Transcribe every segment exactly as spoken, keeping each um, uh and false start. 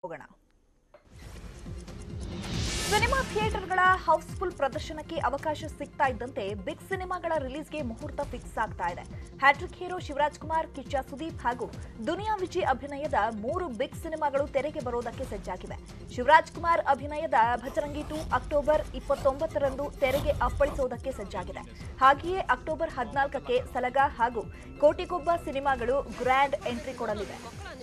ಹೋಗೋಣ. Cinema ಥಿಯೇಟರ್ಗಳ house full ಪ್ರದರ್ಶನಕ್ಕೆ ಅವಕಾಶ ಸಿಗ್ತಾ ಇದ್ದಂತೆ ಬಿಗ್ ಸಿನಿಮಾಗಳ ರಿಲೀಸ್ಗೆ ಮುಹೂರ್ತ ಫಿಕ್ಸ್ ಆಗ್ತಾ ಇದೆ. ಹ್ಯಾಟ್ರಿಕ್ ಹೀರೋ ಶಿವರಾಜ್ ಕುಮಾರ್, ಕಿಚ್ಚ ಸುದೀಪ್ ಹಾಗೂ ದುನಿಯಾ ವಿಜಯ್ ಅಭಿನಯದ ಮೂರು ಬಿಗ್ ಸಿನಿಮಾಗಳು ತೆರೆಗೆ ಬರೋದಕ್ಕೆ ಸಜ್ಜಾಗಿವೆ. ಶಿವರಾಜ್ ಕುಮಾರ್ ಅಭಿನಯದ ಭಜರಂಗಿ ಟು ಅಕ್ಟೋಬರ್ ಇಪ್ಪತ್ತೊಂಬತ್ತರಂದು ತೆರೆಗೆ ಅಪ್ಪಳಿಸೋದಕ್ಕೆ ಸಜ್ಜಾಗಿದೆ. ಹಾಗೆಯೇ ಅಕ್ಟೋಬರ್ ಹದಿನಾಲ್ಕಕ್ಕೆ ಸಲಗ ಹಾಗೂ ಕೋಟಿಗೊಬ್ಬ ಸಿನಿಮಾಗಳು ಗ್ರ್ಯಾಂಡ್ ಎಂಟ್ರಿ ಕೊಡಲಿವೆ.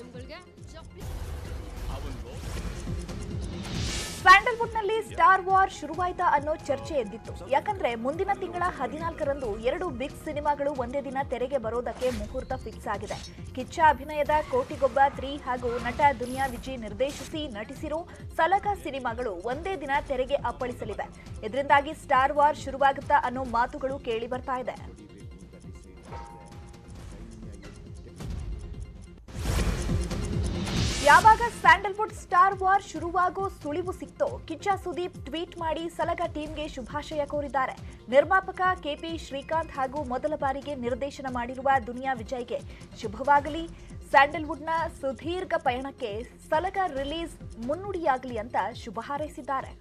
ಸ್ಯಾಂಡಲ್ವುಡ್ನಲ್ಲಿ ಸ್ಟಾರ್ ವಾರ್ ಶುರುವಾಯ್ತಾ ಅನ್ನೋ ಚರ್ಚೆ ಎದ್ದಿತ್ತು. ಯಾಕಂದ್ರೆ ಮುಂದಿನ ತಿಂಗಳ ಹದಿನಾಲ್ಕರಂದು ಎರಡು ಬಿಗ್ ಸಿನಿಮಾಗಳು ಒಂದೇ ದಿನ ತೆರೆಗೆ ಬರೋದಕ್ಕೆ ಮುಹೂರ್ತ ಫಿಕ್ಸ್ ಆಗಿದೆ. ಕಿಚ್ಚ ಅಭಿನಯದ ಕೋಟಿಗೊಬ್ಬ ತ್ರೀ ಹಾಗೂ ನಟ ದುನಿಯಾ ವಿಜಯ್ ನಿರ್ದೇಶಿಸಿ ನಟಿಸಿರೋ ಸಲಗ ಸಿನಿಮಾಗಳು ಒಂದೇ ದಿನ ತೆರೆಗೆ ಅಪ್ಪಳಿಸಲಿವೆ. ಇದರಿಂದಾಗಿ ಸ್ಟಾರ್ ವಾರ್ ಶುರುವಾಗುತ್ತಾ ಅನ್ನೋ ಮಾತುಗಳು ಕೇಳಿ ಬರ್ತಾ ಇದೆ. ಯಾವಾಗ ಸ್ಯಾಂಡಲ್ವುಡ್ ಸ್ಟಾರ್ ವಾರ್ ಶುರುವಾಗೋ ಸುಳಿವು ಸಿಕ್ತೋ ಕಿಚ್ಚ ಸುದೀಪ್ ಟ್ವೀಟ್ ಮಾಡಿ ಸಲಗ ಟೀಮ್ಗೆ ಶುಭಾಶಯ ಕೋರಿದ್ದಾರೆ. ನಿರ್ಮಾಪಕ ಕೆಪಿ ಶ್ರೀಕಾಂತ್ ಹಾಗೂ ಮೊದಲ ಬಾರಿಗೆ ನಿರ್ದೇಶನ ಮಾಡಿರುವ ದುನಿಯಾ ವಿಜಯ್ಗೆ ಶುಭವಾಗಲಿ, ಸ್ಯಾಂಡಲ್ವುಡ್ನ ಸುದೀರ್ಘ ಪಯಣಕ್ಕೆ ಸಲಗ ರಿಲೀಸ್ ಮುನ್ನುಡಿಯಾಗಲಿ ಅಂತ ಶುಭ ಹಾರೈಸಿದ್ದಾರೆ.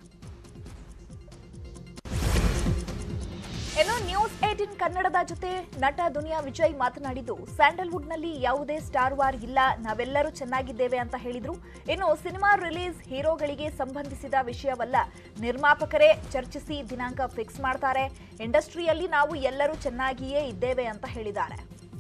ಇನ್ನು ನ್ಯೂಸ್ ಏಟೀನ್ ಕನ್ನಡದ ಜೊತೆ ನಟ ದುನಿಯಾ ವಿಜಯ್ ಮಾತನಾಡಿದ್ದು, ಸ್ಯಾಂಡಲ್ವುಡ್ನಲ್ಲಿ ಯಾವುದೇ ಸ್ಟಾರ್ ವಾರ್ ಇಲ್ಲ, ನಾವೆಲ್ಲರೂ ಚೆನ್ನಾಗಿದ್ದೇವೆ ಅಂತ ಹೇಳಿದ್ರು. ಇನ್ನು ಸಿನಿಮಾ ರಿಲೀಸ್ ಹೀರೋಗಳಿಗೆ ಸಂಬಂಧಿಸಿದ ವಿಷಯವಲ್ಲ, ನಿರ್ಮಾಪಕರೇ ಚರ್ಚಿಸಿ ದಿನಾಂಕ ಫಿಕ್ಸ್ ಮಾಡ್ತಾರೆ. ಇಂಡಸ್ಟ್ರಿಯಲ್ಲಿ ನಾವು ಎಲ್ಲರೂ ಚೆನ್ನಾಗಿಯೇ ಇದ್ದೇವೆ ಅಂತ ಹೇಳಿದ್ದಾರೆ.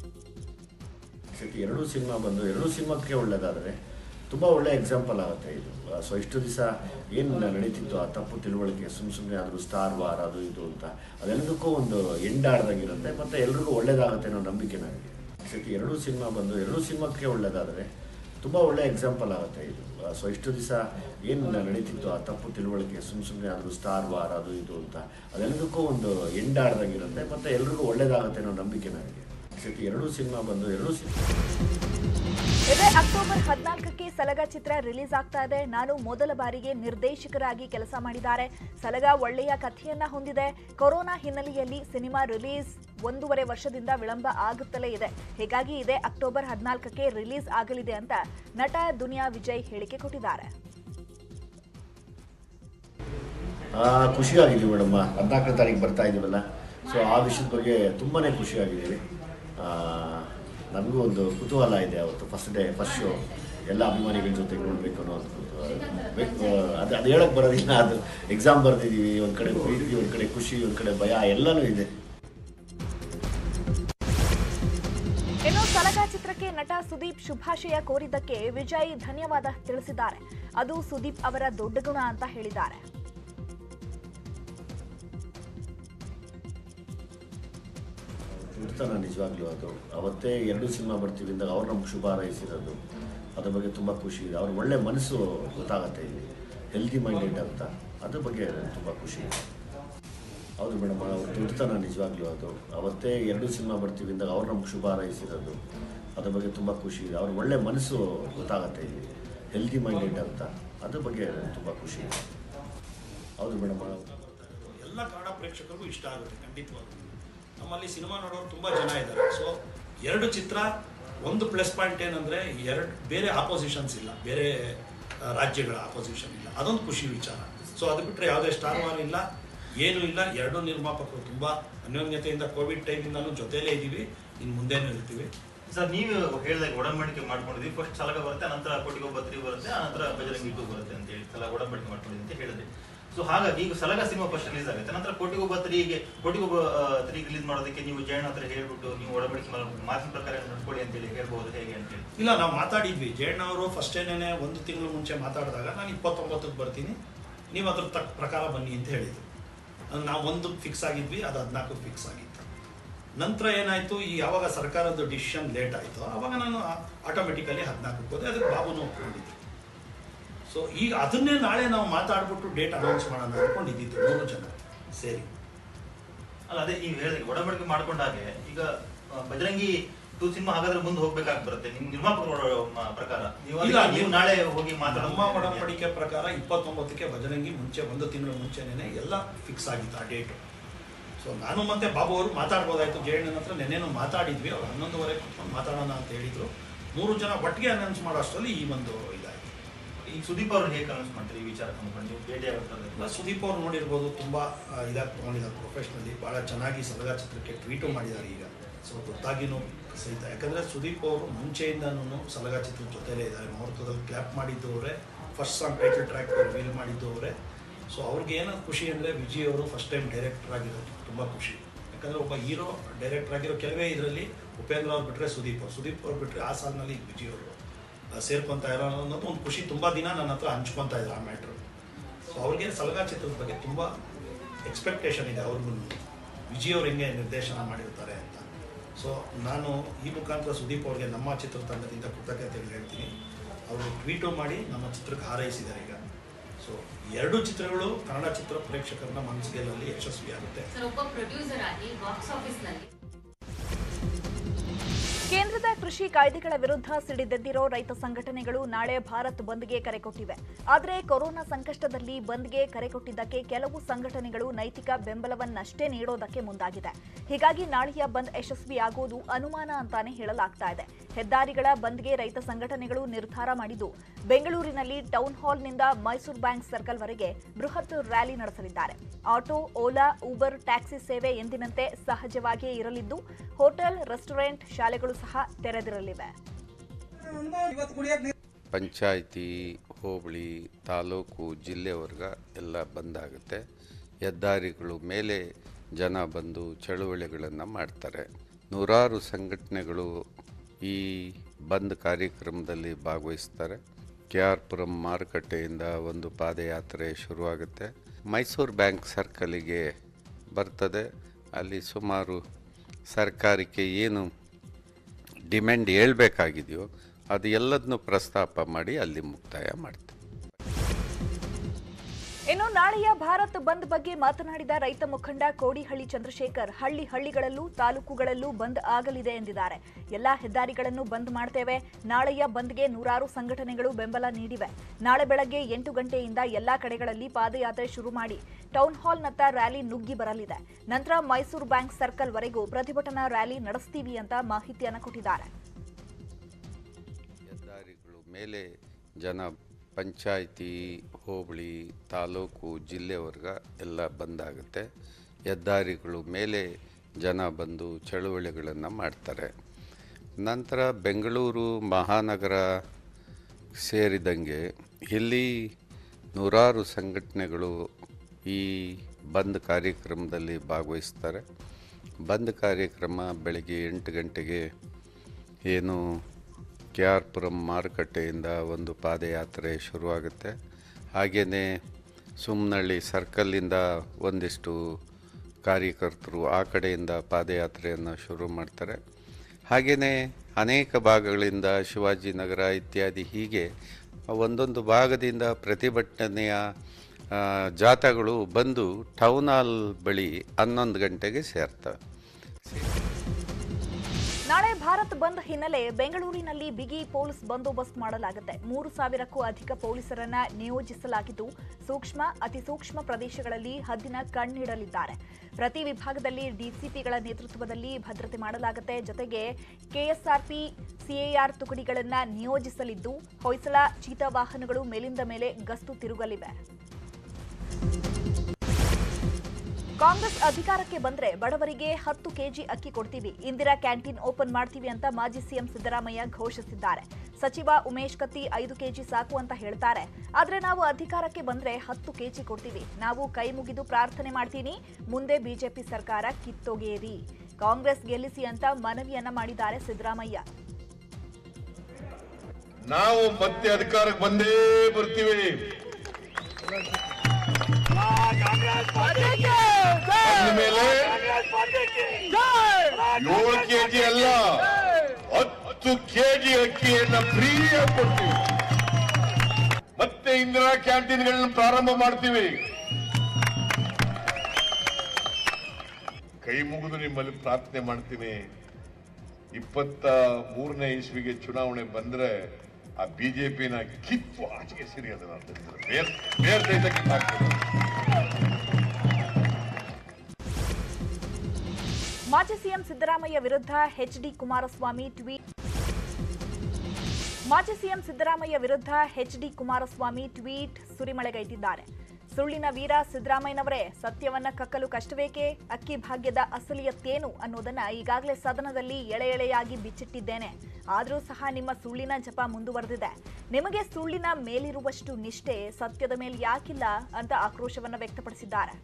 ಎರಡು ಸಿನಿಮಾ ಬಂದು ಎರಡು ಸಿನಿಮಾಕ್ಕೆ ಒಳ್ಳೆಯದಾದರೆ ತುಂಬ ಒಳ್ಳೆ ಎಕ್ಸಾಂಪಲ್ ಆಗುತ್ತೆ ಇದು. ಸೊ ಇಷ್ಟು ದಿವಸ ಏನು ನಡೀತಿತ್ತು ಆ ತಪ್ಪು ತಿಳುವಳಿಕೆ, ಸುಮ್ಮ ಸುಮ್ಮನೆ ಆದರೂ ಸ್ಟಾರ್ ವಾರ್ ಅದು ಇದು ಅಂತ, ಅದೆಲ್ಲದಕ್ಕೂ ಒಂದು ಎಂಡ್ ಆಡ್ದಾಗಿರುತ್ತೆ ಮತ್ತು ಎಲ್ರಿಗೂ ಒಳ್ಳೇದಾಗುತ್ತೆ ಅನ್ನೋ ನಂಬಿಕೆ ನನಗೆ. ಸತಿ ಎರಡು ಸಿನಿಮಾ ಬಂದು ಎರಡು ಸಿನಿಮಾಕ್ಕೆ ಒಳ್ಳೆಯದಾದರೆ ತುಂಬ ಒಳ್ಳೆ ಎಕ್ಸಾಂಪಲ್ ಆಗುತ್ತೆ ಇದು. ಸೊ ಇಷ್ಟು ದಿವಸ ಏನು ನಡೀತಿತ್ತು ಆ ತಪ್ಪು ತಿಳುವಳಿಕೆ, ಸುಮ್ಮ ಸುಮ್ಮನೆ ಆದರೂ ಸ್ಟಾರ್ ವಾರ್ ಅದು ಇದು ಅಂತ, ಅದೆಲ್ಲದಕ್ಕೂ ಒಂದು ಎಂಡ್ ಆಡ್ದಾಗಿರುತ್ತೆ ಮತ್ತು ಎಲ್ರಿಗೂ ಒಳ್ಳೇದಾಗುತ್ತೆ ಅನ್ನೋ ನಂಬಿಕೆ ನನಗೆ. ಸತಿ ಎರಡು ಸಿನಿಮಾ ಬಂದು ಎರಡು ಸಿನಿಮಾ ಇದೇ ಅಕ್ಟೋಬರ್ ಹದಿನಾಲ್ಕಕ್ಕೆ ಸಲಗ ಚಿತ್ರ ರಿಲೀಸ್ ಆಗ್ತಾ ಇದೆ. ನಾನು ಮೊದಲ ಬಾರಿಗೆ ನಿರ್ದೇಶಕರಾಗಿ ಕೆಲಸ ಮಾಡಿದ್ದಾರೆ. ಸಲಗ ಒಳ್ಳೆಯ ಕಥೆಯನ್ನ ಹೊಂದಿದೆ. ಕೊರೋನಾ ಹಿನ್ನೆಲೆಯಲ್ಲಿ ಸಿನಿಮಾ ರಿಲೀಸ್ ಒಂದೂವರೆ ವರ್ಷದಿಂದ ವಿಳಂಬ ಆಗುತ್ತಲೇ ಇದೆ. ಹೀಗಾಗಿ ಇದೇ ಅಕ್ಟೋಬರ್ ಹದಿನಾಲ್ಕಕ್ಕೆ ರಿಲೀಸ್ ಆಗಲಿದೆ ಅಂತ ನಟ ದುನಿಯಾ ವಿಜಯ್ ಹೇಳಿಕೆ ಕೊಟ್ಟಿದ್ದಾರೆ. ಖುಷಿಯಾಗಿದ್ದೀವಿ ಮೇಡಮ್, ಹದಿನಾಲ್ಕನೇ ತಾರೀಕು ಬರ್ತಾ ಇದ್ದೀವಲ್ಲ, ಸೊ ಆ ವಿಷಯದ ಬಗ್ಗೆ ತುಂಬಾ ಖುಷಿಯಾಗಿದ್ದೀವಿ. ನನಗೂ ಒಂದು ಕುತೂಹಲ ಇದೆ. ಅವತ್ತು ಫಸ್ಟ್ ಡೇ ಫಸ್ಟ್ ಶೋ ಎಲ್ಲ ಅಭಿಮಾನಿಗಳ ಜೊತೆ ನೋಡಬೇಕು ಅನ್ನೋ ಬೇಕು. ಅದು ಅದು ಹೇಳಕ್ಕೆ ಬರೋದಿಲ್ಲ. ಅದು ಎಕ್ಸಾಮ್ ಬರೆದಿದ್ದೀವಿ, ಒಂದು ಕಡೆ ಪ್ರೀತಿ, ಒಂದು ಕಡೆ ಖುಷಿ, ಒಂದು ಕಡೆ ಭಯ, ಎಲ್ಲನೂ ಇದೆ. ಇನ್ನು ಸಲಗ ಚಿತ್ರಕ್ಕೆ ನಟ ಸುದೀಪ್ ಶುಭಾಶಯ ಕೋರಿದ್ದಕ್ಕೆ ವಿಜಯ್ ಧನ್ಯವಾದ ತಿಳಿಸಿದ್ದಾರೆ. ಅದು ಸುದೀಪ್ ಅವರ ದೊಡ್ಡ ಗುಣ ಅಂತ ಹೇಳಿದ್ದಾರೆ. ದುಡ್ತನ ನಿಜವಾಗ್ಲೂ ಅದು ಅವತ್ತೇ ಎರಡು ಸಿನಿಮಾ ಬರ್ತೀವಿ ಅಂದಾಗ ಅವ್ರು ನಮ್ಗೆ ಶುಭ ಹಾರೈಸಿರೋದು, ಅದ್ರ ಬಗ್ಗೆ ತುಂಬ ಖುಷಿ ಇದೆ. ಅವ್ರ ಒಳ್ಳೆ ಮನಸ್ಸು ಗೊತ್ತಾಗತ್ತೆ ಇಲ್ಲಿ, ಹೆಲ್ದಿ ಮೈಂಡೆಡ್ ಅಂತ, ಅದ್ರ ಬಗ್ಗೆ ತುಂಬ ಖುಷಿ ಇದೆ. ಹೌದು ಮೇಡಮ್, ಅವ್ರ ದುಡ್ತನ ನಿಜವಾಗ್ಲೂ ಅದು ಅವತ್ತೇ ಎರಡು ಸಿನಿಮಾ ಬರ್ತೀವಿ ಅಂದಾಗ ಅವ್ರು ನಮ್ಗೆ ಶುಭ ಹಾರೈಸಿರೋದು, ಅದ್ರ ಬಗ್ಗೆ ತುಂಬ ಖುಷಿ ಇದೆ. ಅವ್ರ ಒಳ್ಳೆ ಮನಸ್ಸು ಗೊತ್ತಾಗತ್ತೆ ಇಲ್ಲಿ, ಹೆಲ್ದಿ ಮೈಂಡೆಡ್ ಅಂತ, ಅದ್ರ ಬಗ್ಗೆ ತುಂಬ ಖುಷಿ ಇದೆ. ಹೌದು ಮೇಡಮ್, ಎಲ್ಲ ಕನ್ನಡ ಪ್ರೇಕ್ಷಕರಿಗೂ ಇಷ್ಟ ಆಗುತ್ತೆ ಖಂಡಿತವಾಗ್ಲೂ. ನಮ್ಮಲ್ಲಿ ಸಿನಿಮಾ ನೋಡೋರು ತುಂಬ ಜನ ಇದ್ದಾರೆ. ಸೊ ಎರಡು ಚಿತ್ರ, ಒಂದು ಪ್ಲಸ್ ಪಾಯಿಂಟ್ ಏನಂದರೆ ಎರಡು ಬೇರೆ ಆಪೋಸಿಷನ್ಸ್ ಇಲ್ಲ, ಬೇರೆ ರಾಜ್ಯಗಳ ಆಪೋಸಿಷನ್ ಇಲ್ಲ, ಅದೊಂದು ಖುಷಿ ವಿಚಾರ. ಸೊ ಅದು ಬಿಟ್ಟರೆ ಯಾವುದೇ ಸ್ಟಾರ್ ವಾರ್ ಇಲ್ಲ, ಏನೂ ಇಲ್ಲ. ಎರಡು ನಿರ್ಮಾಪಕರು ತುಂಬ ಅನ್ಯೋನ್ಯತೆಯಿಂದ ಕೋವಿಡ್ ಟೈಮಿಂದಲೂ ಜೊತೆಯಲ್ಲೇ ಇದ್ದೀವಿ, ಇನ್ನು ಮುಂದೆನೂ ಇರ್ತೀವಿ. ಸರ್, ನೀವು ಹೇಳಿದಾಗ ಒಡಂಬಡಿಕೆ ಮಾಡ್ಕೊಂಡಿದ್ವಿ. ಫಸ್ಟ್ ಸಲಗ ಬರುತ್ತೆ, ನಂತರ ಕೋಟಿಗೊಬ್ಬ ತ್ರೀ ಬರುತ್ತೆ, ಆನಂತರ ಭಜರಂಗಿ ಟು ಬರುತ್ತೆ ಅಂತ ಹೇಳಿ ಸಲ ಒಡಂಬಡಿಕೆ ಮಾಡ್ಕೊಂಡಿದ್ವಿ ಅಂತ ಹೇಳಿದ್ರಿ. ಸೊ ಹಾಗಾಗಿ ಈಗ ಸಲಗ ಸಿನಿಮಾ ಫಸ್ಟ್ ರಿಲೀಸ್ ಆಗುತ್ತೆ, ನಂತರ ಕೋಟಿಗೊಬ್ಬ ತ್ರೀಗೆ ಕೋಟಿಗೊಬ್ಬ ತ್ರೀ ರಿಲೀಸ್ ಮಾಡೋದಕ್ಕೆ ನೀವು ಜಯಣ್ಣ ಹತ್ರ ಹೇಳ್ಬಿಟ್ಟು ನೀವು ಒಡಂಬಡಿಕೆ ಮಾತಿನ ಪ್ರಕಾರ ನಡ್ಕೊಳ್ಳಿ ಅಂತೇಳಿ ಹೇಳ್ಬೋದು, ಹೇಗೆ ಅಂತೇಳಿ? ಇಲ್ಲ, ನಾವು ಮಾತಾಡಿದ್ವಿ. ಜಯಣ್ಣ ಅವರು ಫಸ್ಟೇನೇ ಒಂದು ತಿಂಗಳು ಮುಂಚೆ ಮಾತಾಡಿದಾಗ ನಾನು ಇಪ್ಪತ್ತೊಂಬತ್ತಕ್ಕೆ ಬರ್ತೀನಿ, ನೀವು ಅದ್ರ ತಕ್ಕ ಪ್ರಕಾರ ಬನ್ನಿ ಅಂತ ಹೇಳಿದ್ರು. ನಾವು ಒಂದು ಫಿಕ್ಸ್ ಆಗಿದ್ವಿ, ಅದು ಹದಿನಾಲ್ಕು ಫಿಕ್ಸ್ ಆಗಿತ್ತು. ನಂತರ ಏನಾಯಿತು, ಈ ಯಾವಾಗ ಸರ್ಕಾರದ ಡಿಸಿಷನ್ ಲೇಟ್ ಆಯಿತು ಆವಾಗ ನಾನು ಆಟೋಮೆಟಿಕಲಿ ಹದಿನಾಲ್ಕಕ್ಕೆ ಹೋದೆ. ಅದಕ್ಕೆ ಬಾಬುನು ಒಪ್ಕೊಂಡಿದ್ದೆ. ಸೊ ಈಗ ಅದನ್ನೇ ನಾಳೆ ನಾವು ಮಾತಾಡ್ಬಿಟ್ಟು ಡೇಟ್ ಅನೌನ್ಸ್ ಮಾಡೋಣ ಅನ್ಕೊಂಡಿದ್ದಿದ್ದು ಮೂರು ಜನ ಸೇರಿ. ಅಲ್ಲ, ಅದೇ ಈಗ ಹೇಳಿದ್ರೆ ಒಡಂಬಡಿಕೆ ಮಾಡ್ಕೊಂಡಾಗೆ ಈಗ ಭಜರಂಗಿ ಟೂ ಸಿನಿಮಾ ಹಾಗಾದ್ರೆ ಮುಂದೆ ಹೋಗ್ಬೇಕಾಗಿ ಬರುತ್ತೆ ನಿಮ್ ನಿರ್ಮಾಪಕರ ಪ್ರಕಾರ? ನೀವು ನಾಳೆ ಹೋಗಿ ಮಾತಾಡೋ ನಮ್ಮ ಒಡಂಬಡಿಕೆ ಪ್ರಕಾರ ಇಪ್ಪತ್ತೊಂಬತ್ತಕ್ಕೆ ಭಜರಂಗಿ ಮುಂಚೆ ಒಂದು ತಿಂಗಳ ಮುಂಚೆನೇ ಎಲ್ಲ ಫಿಕ್ಸ್ ಆಗಿತ್ತು ಆ ಡೇಟು. ಸೊ ನಾನು ಮತ್ತೆ ಬಾಬು ಅವರು ಮಾತಾಡ್ಬೋದಾಯ್ತು. ಜಯಣ್ಣನ ಹತ್ರ ನೆನ್ನೆನೂ ಮಾತಾಡಿದ್ವಿ, ಅವ್ರು ಹನ್ನೊಂದುವರೆ ಕುತ್ಕೊಂಡು ಮಾತಾಡೋಣ ಅಂತ ಹೇಳಿದ್ರು. ಮೂರು ಜನ ಒಟ್ಟಿಗೆ ಅನೌನ್ಸ್ ಮಾಡೋ ಅಷ್ಟರಲ್ಲಿ ಈ ಒಂದು ಇದಾಯಿತು. ಈ ಸುದೀಪ್ ಅವರು ಹೇಗೆ ಕನ್ವಿನ್ಸ್ ಮಾಡ್ತಾರೆ ಈ ವಿಚಾರ ಸಂಬಂಧ ನೀವು ಭೇಟಿ ಆಗುತ್ತಾರೆ? ಸುದೀಪ್ ಅವ್ರು ನೋಡಿರ್ಬೋದು, ತುಂಬ ಇದಾಗಿ ತೊಗೊಂಡಿದ್ದಾರೆ ಪ್ರೊಫೆಷ್ನಲಿ, ಭಾಳ ಚೆನ್ನಾಗಿ ಸಲಗ ಚಿತ್ರಕ್ಕೆ ಟ್ವೀಟು ಮಾಡಿದ್ದಾರೆ ಈಗ. ಸೊ ಗೊತ್ತಾಗಿನೂ ಸಹಿತ, ಯಾಕಂದರೆ ಸುದೀಪ್ ಅವರು ಮುಂಚೆಯಿಂದನೂ ಸಲಗ ಚಿತ್ರದ ಜೊತೆಲೇ ಇದ್ದಾರೆ. ಮುಹೂರ್ತದಲ್ಲಿ ಕ್ಲಾಪ್ ಮಾಡಿದ್ದವರೇ, first song title track reveal ಮಾಡಿದ್ದವರೇ. ಸೊ ಅವ್ರಿಗೆ ಏನೋ ಖುಷಿ ಅಂದರೆ ವಿಜಯ್ ಅವರು ಫಸ್ಟ್ ಟೈಮ್ ಡೈರೆಕ್ಟರ್ ಆಗಿರೋದು ತುಂಬ ಖುಷಿ. ಯಾಕಂದರೆ ಒಬ್ಬ ಹೀರೋ ಡೈರೆಕ್ಟರ್ ಆಗಿರೋ ಕೆಲವೇ ಇದರಲ್ಲಿ ಉಪೇಂದ್ರ ಅವ್ರು ಬಿಟ್ಟರೆ ಸುದೀಪ್ ಅವ್ರು ಸುದೀಪ್ ಅವ್ರು ಬಿಟ್ಟರೆ ಆ ಸಾಲಿನಲ್ಲಿ ವಿಜಯ್ ಅವರು ಸೇರ್ಕೊತಾ ಇರೋ ಅನ್ನೋದು ಒಂದು ಖುಷಿ. ತುಂಬ ದಿನ ನನ್ನ ಹತ್ರ ಹಂಚ್ಕೊತಾ ಇದ್ದಾರೆ ಆ ಮ್ಯಾಟ್ರು. ಸೊ ಅವ್ರಿಗೆ ಸಲಗ ಚಿತ್ರದ ಬಗ್ಗೆ ತುಂಬ ಎಕ್ಸ್ಪೆಕ್ಟೇಷನ್ ಇದೆ ಅವ್ರಿಗೂ, ವಿಜಯ್ ಅವ್ರು ಹೆಂಗೆ ನಿರ್ದೇಶನ ಮಾಡಿರ್ತಾರೆ ಅಂತ. ಸೊ ನಾನು ಈ ಮುಖಾಂತರ ಸುದೀಪ್ ಅವ್ರಿಗೆ ನಮ್ಮ ಚಿತ್ರತಂಡದಿಂದ ಕೃತಜ್ಞತೆಗಳು ಹೇಳ್ತೀನಿ. ಅವರು ಟ್ವೀಟು ಮಾಡಿ ನಮ್ಮ ಚಿತ್ರಕ್ಕೆ ಹಾರೈಸಿದ್ದಾರೆ ಈಗ. ಸೊ ಎರಡು ಚಿತ್ರಗಳು ಕನ್ನಡ ಚಿತ್ರ ಪ್ರೇಕ್ಷಕರನ್ನ ಮನಸ್ಸಿಗೆಲ್ಲಲ್ಲಿ ಯಶಸ್ವಿಯಾಗುತ್ತೆ. ಕೇಂದ್ರದ ಕೃಷಿ ಕಾಯ್ದೆಗಳ ವಿರುದ್ಧ ಸಿಡಿದೆದ್ದಿರೋ ರೈತ ಸಂಘಟನೆಗಳು ನಾಳೆ ಭಾರತ್ ಬಂದ್ಗೆ ಕರೆ ಕೊಟ್ಟಿವೆ. ಆದರೆ ಕೊರೋನಾ ಸಂಕಷ್ಟದಲ್ಲಿ ಬಂದ್ಗೆ ಕರೆ ಕೊಟ್ಟಿದ್ದಕ್ಕೆ ಕೆಲವು ಸಂಘಟನೆಗಳು ನೈತಿಕ ಬೆಂಬಲವನ್ನಷ್ಟೇ ನೀಡೋದಕ್ಕೆ ಮುಂದಾಗಿದೆ. ಹೀಗಾಗಿ ನಾಳೆಯ ಬಂದ್ ಯಶಸ್ವಿಯಾಗುವುದು ಅನುಮಾನ ಅಂತಾನೆ ಹೇಳಲಾಗ್ತಾ ಇದೆ. ಹೆದ್ದಾರಿಗಳ ಬಂದ್ಗೆ ರೈತ ಸಂಘಟನೆಗಳು ನಿರ್ಧಾರ ಮಾಡಿದ್ದು ಬೆಂಗಳೂರಿನಲ್ಲಿ ಟೌನ್ ಹಾಲ್ನಿಂದ ಮೈಸೂರು ಬ್ಯಾಂಕ್ ಸರ್ಕಲ್ವರೆಗೆ ಬೃಹತ್ ರ್ಯಾಲಿ ನಡೆಸಲಿದ್ದಾರೆ. ಆಟೋ, ಓಲಾ, ಊಬರ್, ಟ್ಯಾಕ್ಸಿ ಸೇವೆ ಎಂದಿನಂತೆ ಸಹಜವಾಗಿಯೇ ಇರಲಿದ್ದು ಹೋಟೆಲ್, ರೆಸ್ಟೋರೆಂಟ್, ಶಾಲೆಗಳು ಸಹ ತೆರೆದಿರಲಿವೆ. ಪಂಚಾಯಿತಿ, ಹೋಬಳಿ, ತಾಲೂಕು, ಜಿಲ್ಲೆವರೆಗ ಎಲ್ಲ ಬಂದಾಗುತ್ತೆ. ಹೆದ್ದಾರಿಗಳು ಮೇಲೆ ಜನ ಬಂದು ಚಳುವಳಿಗಳನ್ನು ಮಾಡ್ತಾರೆ. ನೂರಾರು ಸಂಘಟನೆಗಳು ಈ ಬಂದ್ ಕಾರ್ಯಕ್ರಮದಲ್ಲಿ ಭಾಗವಹಿಸ್ತಾರೆ. ಕೆ ಆರ್ ಪುರಂ ಮಾರುಕಟ್ಟೆಯಿಂದ ಒಂದು ಪಾದಯಾತ್ರೆ ಶುರುವಾಗುತ್ತೆ. ಮೈಸೂರು ಬ್ಯಾಂಕ್ ಸರ್ಕಲಿಗೆ ಬರ್ತದೆ. ಅಲ್ಲಿ ಸುಮಾರು ಸರ್ಕಾರಕ್ಕೆ ಏನು ಡಿಮ್ಯಾಂಡ್ ಹೇಳ್ಬೇಕಾಗಿದೆಯೋ ಅದು ಎಲ್ಲದನ್ನು ಪ್ರಸ್ತಾಪ ಮಾಡಿ ಅಲ್ಲಿ ಮುಕ್ತಾಯ ಮಾಡ್ತಾರೆ. ಇನ್ನು ನಾಳೆಯ ಭಾರತ್ ಬಂದ್ ಬಗ್ಗೆ ಮಾತನಾಡಿದ ರೈತ ಮುಖಂಡ ಕೋಡಿಹಳ್ಳಿ ಚಂದ್ರಶೇಖರ್, ಹಳ್ಳಿ ಹಳ್ಳಿಗಳಲ್ಲೂ ತಾಲೂಕುಗಳಲ್ಲೂ ಬಂದ್ ಆಗಲಿದೆ ಎಂದಿದ್ದಾರೆ. ಎಲ್ಲಾ ಹೆದ್ದಾರಿಗಳನ್ನು ಬಂದ್ ಮಾಡ್ತೇವೆ. ನಾಳೆಯ ಬಂದ್ಗೆ ನೂರಾರು ಸಂಘಟನೆಗಳು ಬೆಂಬಲ ನೀಡಿವೆ. ನಾಳೆ ಬೆಳಗ್ಗೆ ಎಂಟು ಗಂಟೆಯಿಂದ ಎಲ್ಲಾ ಕಡೆಗಳಲ್ಲಿ ಪಾದಯಾತ್ರೆ ಶುರು ಮಾಡಿ ಟೌನ್ ಹಾಲ್ನತ್ತ ರ್ಯಾಲಿ ನುಗ್ಗಿ ಬರಲಿದೆ. ನಂತರ ಮೈಸೂರು ಬ್ಯಾಂಕ್ ಸರ್ಕಲ್ ವರೆಗೂ ಪ್ರತಿಭಟನಾ ರ್ಯಾಲಿ ನಡೆಸ್ತೀವಿ ಅಂತ ಮಾಹಿತಿಯನ್ನು ಕೊಟ್ಟಿದ್ದಾರೆ. ಹೆದ್ದಾರಿಗಳು ಮೇಲೆ ಜನ ಪಂಚಾಯಿತಿ, ಹೋಬಳಿ, ತಾಲೂಕು, ಜಿಲ್ಲೆವರೆಗ ಎಲ್ಲ ಬಂದಾಗುತ್ತೆ. ಹೆದ್ದಾರಿಗಳು ಮೇಲೆ ಜನ ಬಂದು ಚಳುವಳಿಗಳನ್ನು ಮಾಡ್ತಾರೆ. ನಂತರ ಬೆಂಗಳೂರು ಮಹಾನಗರ ಸೇರಿದಂಗೆ ಇಲ್ಲಿ ನೂರಾರು ಸಂಘಟನೆಗಳು ಈ ಬಂದ್ ಕಾರ್ಯಕ್ರಮದಲ್ಲಿ ಭಾಗವಹಿಸ್ತಾರೆ. ಬಂದ್ ಕಾರ್ಯಕ್ರಮ ಬೆಳಗ್ಗೆ ಎಂಟು ಗಂಟೆಗೆ ಏನು ಕೆ ಆರ್ ಪುರಂ ಮಾರುಕಟ್ಟೆಯಿಂದ ಒಂದು ಪಾದಯಾತ್ರೆ ಶುರುವಾಗುತ್ತೆ. ಹಾಗೆಯೇ ಸುಮ್ನಳ್ಳಿ ಸರ್ಕಲ್ಲಿಂದ ಒಂದಿಷ್ಟು ಕಾರ್ಯಕರ್ತರು ಆ ಕಡೆಯಿಂದ ಪಾದಯಾತ್ರೆಯನ್ನು ಶುರು ಮಾಡ್ತಾರೆ. ಹಾಗೆಯೇ ಅನೇಕ ಭಾಗಗಳಿಂದ ಶಿವಾಜಿನಗರ ಇತ್ಯಾದಿ ಹೀಗೆ ಒಂದೊಂದು ಭಾಗದಿಂದ ಪ್ರತಿಭಟನೆಯ ಜಾಥಾಗಳು ಬಂದು ಟೌನ್ ಹಾಲ್ ಬಳಿ ಹನ್ನೊಂದು ಗಂಟೆಗೆ ಸೇರ್ತವೆ. ನಾಳೆ ಭಾರತ್ ಬಂದ್ ಹಿನ್ನೆಲೆ ಬೆಂಗಳೂರಿನಲ್ಲಿ ಬಿಗಿ ಪೊಲೀಸ್ ಬಂದೋಬಸ್ತ್ ಮಾಡಲಾಗುತ್ತೆ. ಮೂರು ಸಾವಿರಕ್ಕೂ ಅಧಿಕ ಪೊಲೀಸರನ್ನ ನಿಯೋಜಿಸಲಾಗಿದ್ದು ಸೂಕ್ಷ್ಮ, ಅತಿ ಸೂಕ್ಷ್ಮ ಪ್ರದೇಶಗಳಲ್ಲಿ ಹದ್ದಿನ ಕಣ್ಣಿಡಲಿದ್ದಾರೆ. ಪ್ರತಿ ವಿಭಾಗದಲ್ಲಿ ಡಿಸಿಪಿಗಳ ನೇತೃತ್ವದಲ್ಲಿ ಭದ್ರತೆ ಮಾಡಲಾಗುತ್ತೆ. ಜೊತೆಗೆ ಕೆಎಸ್ಆರ್ಪಿ, ಸಿಎಆರ್ ತುಕಡಿಗಳನ್ನ ನಿಯೋಜಿಸಲಿದ್ದು ಹೊಯ್ಸಳ, ಚೀತಾ ವಾಹನಗಳು ಮೇಲಿಂದ ಮೇಲೆ ಗಸ್ತು ತಿರುಗಲಿವೆ. ಕಾಂಗ್ರೆಸ್ ಅಧಿಕಾರಕ್ಕೆ ಬಂದ್ರೆ ಬಡವರಿಗೆ ಹತ್ತು ಕೆಜಿ ಅಕ್ಕಿ ಕೊಡ್ತೀವಿ, ಇಂದಿರಾ ಕ್ಯಾಂಟೀನ್ ಓಪನ್ ಮಾಡ್ತೀವಿ ಅಂತ ಮಾಜಿ ಸಿಎಂ ಸಿದ್ದರಾಮಯ್ಯ ಘೋಷಿಸಿದ್ದಾರೆ. ಸಚಿವ ಉಮೇಶ್ ಕತ್ತಿ ಐದು ಕೆಜಿ ಸಾಕು ಅಂತ ಹೇಳ್ತಾರೆ. ಆದ್ರೆ ನಾವು ಅಧಿಕಾರಕ್ಕೆ ಬಂದ್ರೆ ಹತ್ತು ಕೆಜಿ ಕೊಡ್ತೀವಿ. ನಾವು ಕೈ ಮುಗಿದು ಪ್ರಾರ್ಥನೆ ಮಾಡ್ತೀನಿ, ಮುಂದೆ ಬಿಜೆಪಿ ಸರ್ಕಾರ ಕಿತ್ತೊಗೆಯಿರಿ, ಕಾಂಗ್ರೆಸ್ ಗೆಲ್ಲಿಸಿ ಅಂತ ಮನವಿಯನ್ನ ಮಾಡಿದ್ದಾರೆ ಸಿದ್ದರಾಮಯ್ಯ. ನಾವು ಮತ್ತೆ ಅಧಿಕಾರಕ್ಕೆ ಬಂದೇ ಬರ್ತೀವಿ. ಮೇಲೆ ಏಳು ಕೆಜಿ ಅಲ್ಲ, ಹತ್ತು ಕೆಜಿ ಅಕ್ಕಿಯನ್ನ ಫ್ರೀಯಾಗಿ ಕೊಡ್ತೀವಿ. ಮತ್ತೆ ಇಂದಿರಾ ಕ್ಯಾಂಟೀನ್ಗಳನ್ನ ಪ್ರಾರಂಭ ಮಾಡ್ತೀವಿ. ಕೈ ಮುಗಿದು ನಿಮ್ಮಲ್ಲಿ ಪ್ರಾರ್ಥನೆ ಮಾಡ್ತೀನಿ, ಇಪ್ಪತ್ತ ಮೂರನೇ ಇಸ್ವಿಗೆ ಚುನಾವಣೆ ಬಂದ್ರೆ ಆ ಬಿಜೆಪಿನ ಕಿತ್ತು ಆಚೆಗೆ ಸಿರಿಯೋದನ್ನ ಬೇರೆ ಸಹಿತ ಕಿತ್ತಾಗ್ತದೆ. ಮಾಜಿ ಸಿಎಂ ಸಿದ್ದರಾಮಯ್ಯ ವಿರುದ್ಧ ಎಚ್ ಡಿ ಕುಮಾರಸ್ವಾಮಿ ಟ್ವೀಟ್. ಮಾಜಿ ಸಿಎಂ ಸಿದ್ದರಾಮಯ್ಯ ವಿರುದ್ಧ ಎಚ್ ಡಿ ಕುಮಾರಸ್ವಾಮಿ ಟ್ವೀಟ್ ಸುರಿಮಳೆಗೈದಿದ್ದಾರೆ. ಸುಳ್ಳಿನ ವೀರ ಸಿದ್ದರಾಮಯ್ಯನವರೇ, ಸತ್ಯವನ್ನ ಕಕ್ಕಲು ಕಷ್ಟಬೇಕೆ? ಅಕ್ಕಿ ಭಾಗ್ಯದ ಅಸಲಿಯತ್ತೇನು ಅನ್ನೋದನ್ನ ಈಗಾಗಲೇ ಸದನದಲ್ಲಿ ಎಳೆ ಎಳೆಯಾಗಿ ಬಿಚ್ಚಿಟ್ಟಿದ್ದೇನೆ. ಆದರೂ ಸಹ ನಿಮ್ಮ ಸುಳ್ಳಿನ ಜಪ ಮುಂದುವರೆದಿದೆ. ನಿಮಗೆ ಸುಳ್ಳಿನ ಮೇಲಿರುವಷ್ಟು ನಿಷ್ಠೆ ಸತ್ಯದ ಮೇಲೆ ಯಾಕಿಲ್ಲ ಅಂತ ಆಕ್ರೋಶವನ್ನ ವ್ಯಕ್ತಪಡಿಸಿದ್ದಾರೆ.